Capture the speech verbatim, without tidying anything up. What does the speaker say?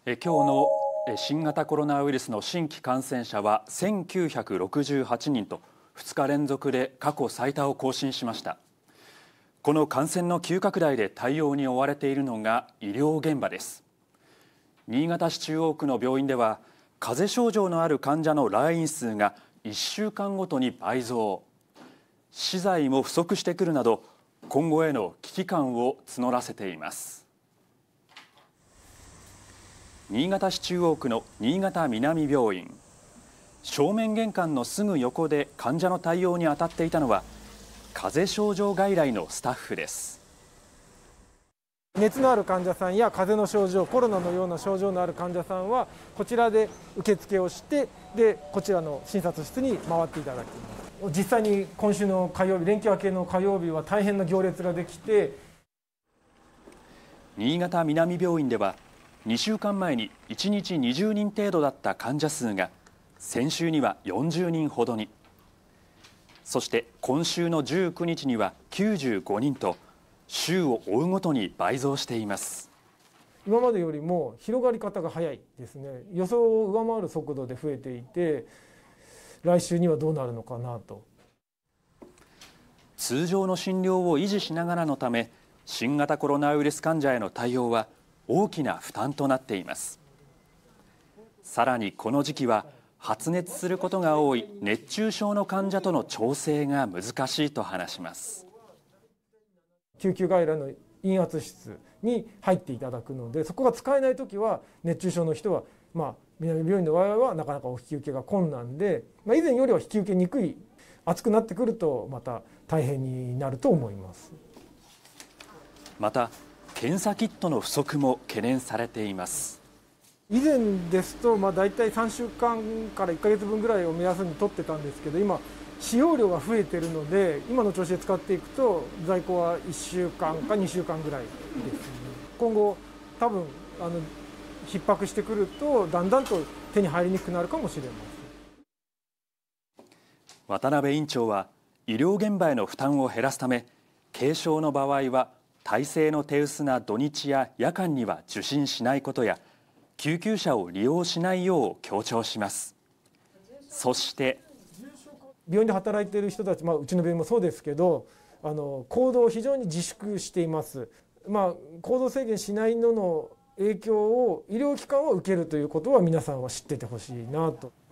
え今日の新型コロナウイルスの新規感染者はせんきゅうひゃくろくじゅうはちにんとふつか連続で過去最多を更新しました。この感染の急拡大で対応に追われているのが医療現場です。新潟市中央区の病院では風邪症状のある患者の来院数がいっしゅうかんごとに倍増、資材も不足してくるなど今後への危機感を募らせています。新潟市中央区の新潟南病院、正面玄関のすぐ横で患者の対応に当たっていたのは風邪症状外来のスタッフです。 熱のある患者さんや風邪の症状、コロナのような症状のある患者さんはこちらで受付をして、でこちらの診察室に回っていただきます。実際に今週の火曜日、連休明けの火曜日は大変な行列ができて、 新潟南病院ではにしゅうかんまえにいちにちにじゅうにん程度だった患者数が先週にはよんじゅうにんほどに、そして今週のじゅうくにちにはきゅうじゅうごにんと週を追うごとに倍増しています。 今までよりも広がり方が早いですね。予想を上回る速度で増えていて、来週にはどうなるのかなと。 通常の診療を維持しながらのため、新型コロナウイルス患者への対応は大きな負担となっています。さらにこの時期は発熱することが多い熱中症の患者との調整が難しいと話します。 救急外来の陰圧室に入っていただくので、そこが使えないときは熱中症の人は、まあ、南病院の場合はなかなかお引き受けが困難で、まあ、以前よりは引き受けにくい、暑くなってくるとまた大変になると思います。 また検査キットの不足も懸念されています。 以前ですと、まあ、大体さんしゅうかんからいっかげつぶんぐらいを目安に取ってたんですけど、今使用量が増えているので、今の調子で使っていくと在庫はいっしゅうかんかにしゅうかんぐらいです、ね、今後多分あの逼迫してくるとだんだんと手に入りにくくなるかもしれません。 渡辺院長は医療現場への負担を減らすため、軽症の場合は体制の手薄な土日や夜間には受診しないことや救急車を利用しないよう強調します。そして病院で働いている人たち、まあ、うちの病院もそうですけど、あの行動を非常に自粛しています。まあ、行動制限しないのの影響を医療機関は受けるということは皆さんは知っててほしいなと。